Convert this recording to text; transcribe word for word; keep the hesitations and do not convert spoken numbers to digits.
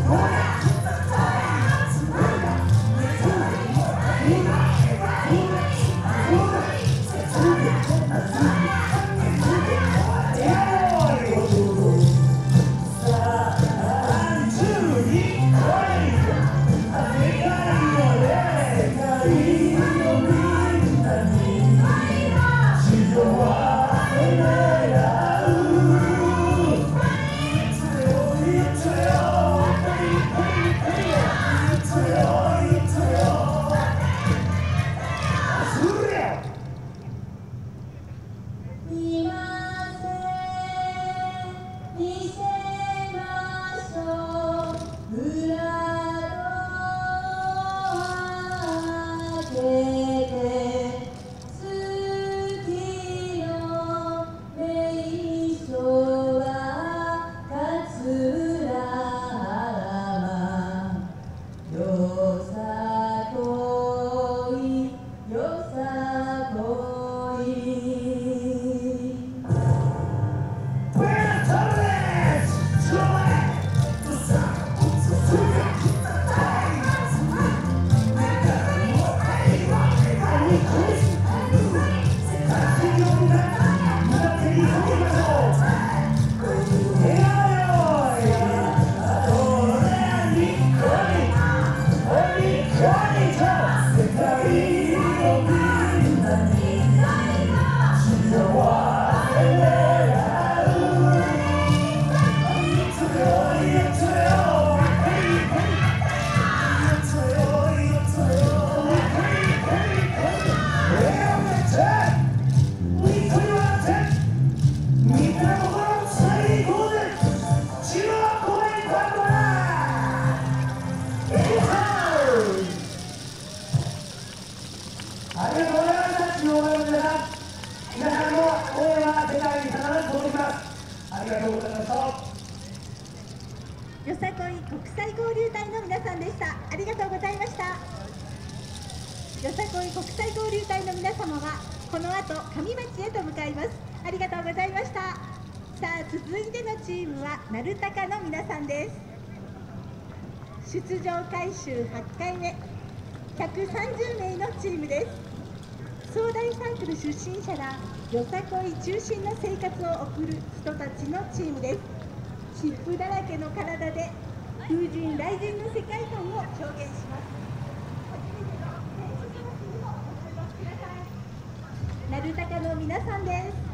ありがとうございました。中央の皆さん、皆さんの応援は世界に必ず届きます。ありがとうございました。 よさこい国際交流隊の皆さんでした。ありがとうございました。よさこい国際交流隊の皆様はこの後上町へと向かいます。ありがとうございました。さあ、続いてのチームは鳴高の皆さんです。出場回数はちかいめ、ひゃくさんじゅうめいのチームです。総大サークル出身者がよさこい中心の生活を送る人たちのチームです。湿布だらけの体で風神雷神の世界観を表現します。初めての天使様にもお越しください。鳴高の皆さんです。